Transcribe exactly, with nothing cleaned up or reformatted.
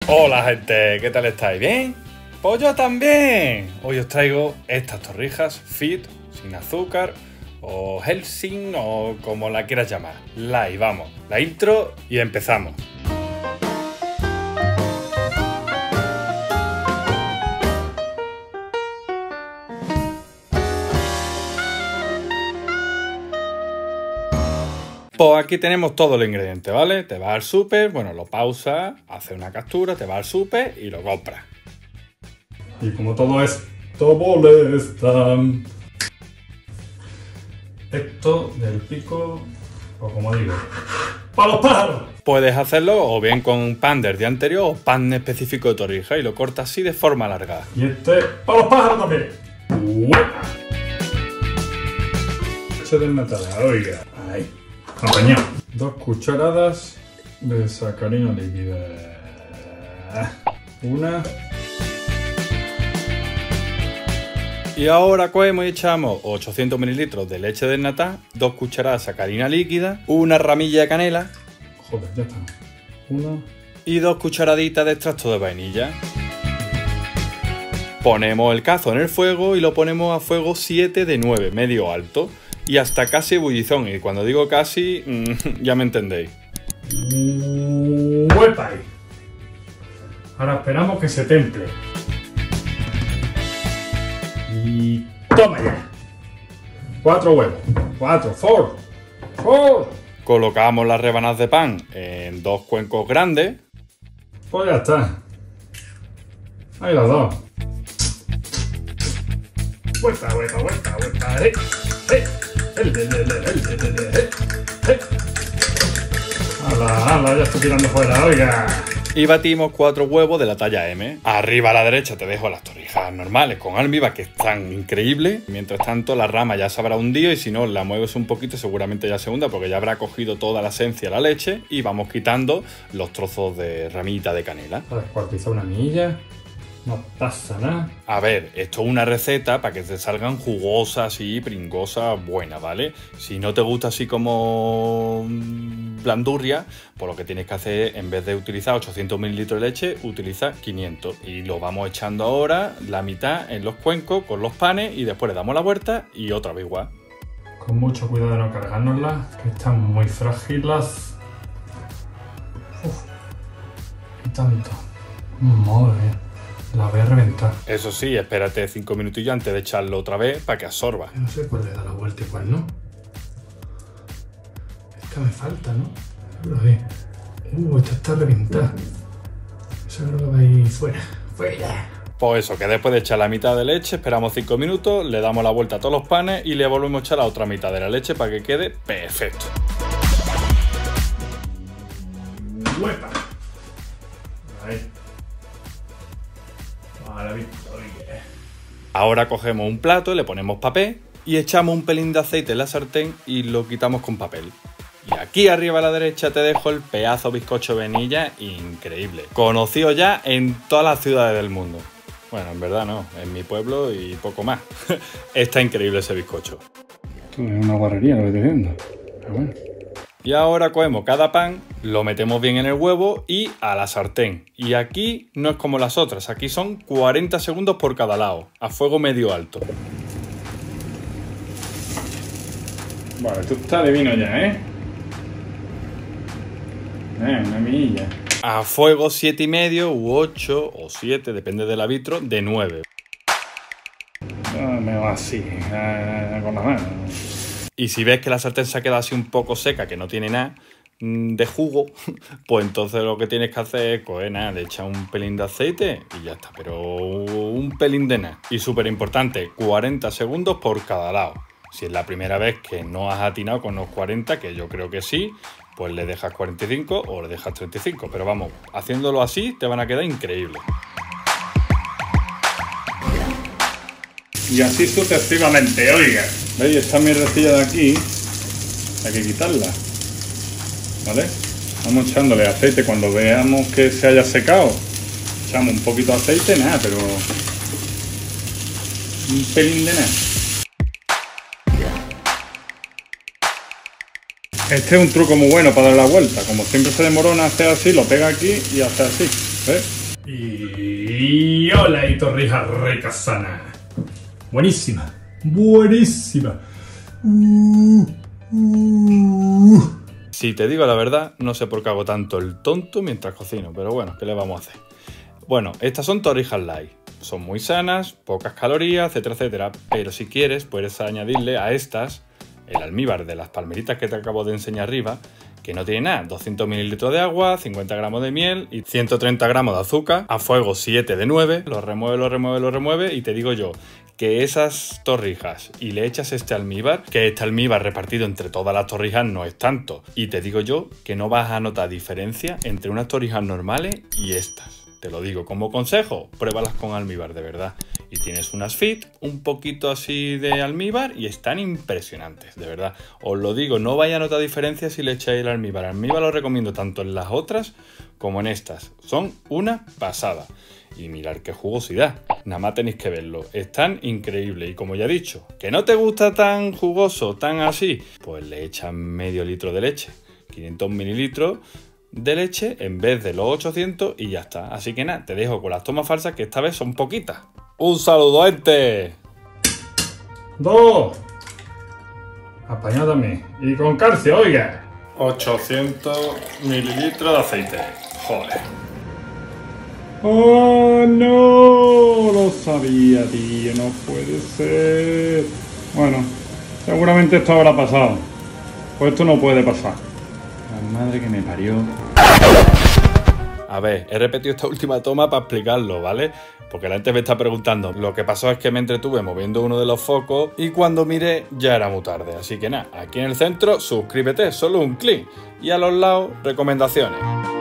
Hola gente, ¿qué tal estáis? ¿Bien? Pues yo también. Hoy os traigo estas torrijas Fit, sin azúcar, o Helsing, o como la quieras llamar. Live, vamos, la intro y empezamos. Pues aquí tenemos todo el ingrediente, ¿vale? Te vas al súper, bueno, lo pausas, haces una captura, te vas al súper y lo compras. Y como todo esto molesta, esto del pico, o como digo, ¡para los pájaros! Puedes hacerlo o bien con pan del día anterior o pan específico de torrija y lo cortas así de forma alargada. Y este, ¡para los pájaros también! ¡Uepa! Leche desnatada, oiga. Ahí. Apañado. Dos cucharadas de sacarina líquida. Una. Y ahora cogemos y echamos ochocientos mililitros de leche desnatada, dos cucharadas de sacarina líquida, una ramilla de canela. Joder, ya está. Una. Y dos cucharaditas de extracto de vainilla. Ponemos el cazo en el fuego y lo ponemos a fuego siete de nueve, medio alto. Y hasta casi ebullición. Y cuando digo casi, mmm, ya me entendéis. ¡Uepa! Ahora esperamos que se temple. Y toma ya. Cuatro huevos. Cuatro. Four. Four. Colocamos las rebanadas de pan en dos cuencos grandes. Pues ya está. Ahí las dos. Vuelta, vuelta, vuelta, vuelta. Eh, eh. ¡Hala, hala! Ya estoy tirando fuera, oiga. Y batimos cuatro huevos de la talla M. Arriba a la derecha te dejo las torrijas normales con almíbar, que están increíbles. Mientras tanto, la rama ya se habrá hundido y si no la mueves un poquito seguramente ya se hunda porque ya habrá cogido toda la esencia de la leche y vamos quitando los trozos de ramita de canela. A descuartizar una milla. No pasa nada. A ver, esto es una receta para que te salgan jugosas y pringosas buenas, ¿vale? Si no te gusta así como blandurria, pues lo que tienes que hacer, en vez de utilizar ochocientos mililitros de leche, utiliza quinientos. Y lo vamos echando ahora, la mitad en los cuencos, con los panes, y después le damos la vuelta y otra vez igual. Con mucho cuidado de no cargárnoslas, que están muy frágiles. Uf, y tanto. Madre mía. La voy a reventar. Eso sí, espérate cinco minutillos antes de echarlo otra vez para que absorba. No sé cuál le da la vuelta y cuál no. Esta me falta, ¿no? Pero sí. Uh, esta está reventada. Esa creo que va a ir fuera. ¡Fuera! Pues eso, que después de echar la mitad de leche, esperamos cinco minutos, le damos la vuelta a todos los panes y le volvemos a echar la otra mitad de la leche para que quede perfecto. ¡Huepa! Ahí. La victoria. Ahora cogemos un plato, le ponemos papel y echamos un pelín de aceite en la sartén y lo quitamos con papel. Y aquí arriba a la derecha te dejo el pedazo bizcocho de vainilla increíble, conocido ya en todas las ciudades del mundo. Bueno, en verdad no, en mi pueblo y poco más. Está increíble ese bizcocho. Esto es una guarrería lo que estoy diciendo. Pero bueno. Y ahora cogemos cada pan, lo metemos bien en el huevo y a la sartén. Y aquí no es como las otras, aquí son cuarenta segundos por cada lado, a fuego medio alto. Vale, esto está de vino ya, ¿eh? Eh, una milla. A fuego siete y medio u ocho o siete, depende del arbitro, de nueve. Ah, me va así, ah, con la mano. Y si ves que la sartén se ha quedado así un poco seca, que no tiene nada de jugo, pues entonces lo que tienes que hacer es, pues nada, le echas un pelín de aceite y ya está, pero un pelín de nada. Y súper importante, cuarenta segundos por cada lado. Si es la primera vez que no has atinado con los cuarenta, que yo creo que sí, pues le dejas cuarenta y cinco o le dejas treinta y cinco. Pero vamos, haciéndolo así te van a quedar increíbles. Y así sucesivamente, oiga. ¿Veis? Esta mierdecilla de aquí hay que quitarla, ¿vale? Vamos echándole aceite cuando veamos que se haya secado. Echamos un poquito de aceite, nada, pero un pelín de nada. Este es un truco muy bueno para dar la vuelta. Como siempre se demorona hacer así, lo pega aquí y hace así, ¿ves? Y hola, y torrijas ricas sanas. Buenísima, buenísima. Uh, uh. Si te digo la verdad, no sé por qué hago tanto el tonto mientras cocino, pero bueno, ¿qué le vamos a hacer? Bueno, estas son torrijas light. Son muy sanas, pocas calorías, etcétera, etcétera. Pero si quieres, puedes añadirle a estas el almíbar de las palmeritas que te acabo de enseñar arriba, que no tiene nada, doscientos mililitros de agua, cincuenta gramos de miel y ciento treinta gramos de azúcar, a fuego siete de nueve, lo remueve, lo remueve, lo remueve y te digo yo que esas torrijas y le echas este almíbar, que este almíbar repartido entre todas las torrijas no es tanto, y te digo yo que no vas a notar diferencia entre unas torrijas normales y estas. Te lo digo como consejo, pruébalas con almíbar de verdad. Y tienes unas fit, un poquito así de almíbar y están impresionantes, de verdad. Os lo digo, no vaya a notar diferencia si le echáis el almíbar. El almíbar lo recomiendo tanto en las otras como en estas. Son una pasada. Y mirad qué jugosidad. Nada más tenéis que verlo. Están increíbles. Y como ya he dicho, que no te gusta tan jugoso, tan así, pues le echan medio litro de leche. quinientos mililitros de leche en vez de los ochocientos y ya está. Así que nada, te dejo con las tomas falsas que esta vez son poquitas. ¡Un saludo, gente! Dos. Apañado también. Y con calcio, oiga. ochocientos mililitros de aceite. Joder. ¡Oh, no! Lo sabía, tío. No puede ser. Bueno, seguramente esto habrá pasado. Pues esto no puede pasar. La madre que me parió. A ver, he repetido esta última toma para explicarlo, ¿vale? Porque la gente me está preguntando. Lo que pasó es que me entretuve moviendo uno de los focos y cuando miré ya era muy tarde. Así que nada, aquí en el centro, suscríbete, solo un clic. Y a los lados, recomendaciones.